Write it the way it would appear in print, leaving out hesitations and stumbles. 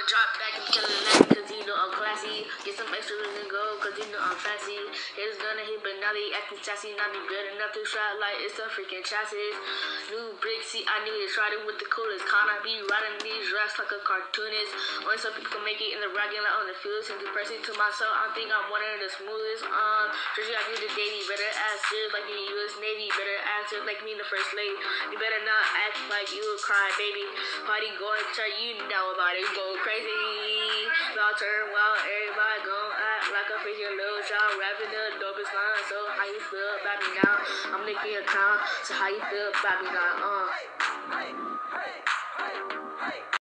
drop back and kill it cause you know I'm classy. Get some extra and go cause you know I'm fancy. Haters gonna hate but now they acting sassy. Not me good enough to try like it's a freaking chassis. New brick, see I need to try it with the coolest. Can't I be riding these raps like a cartoonist? Only some people can make it in the rockin' like on the field. Since the person to myself, I think I'm one of the smoothest. Just I do the daily, better act just like the US Navy. Better act just like me in the first lady. You better not act like you a crying baby. Party going to you know about it, go crazy. Y'all turn wild, everybody gon' act like a freaking little child. Rapping the dopest line, so how you feel about me now? I'm making a count, so how you feel about me now?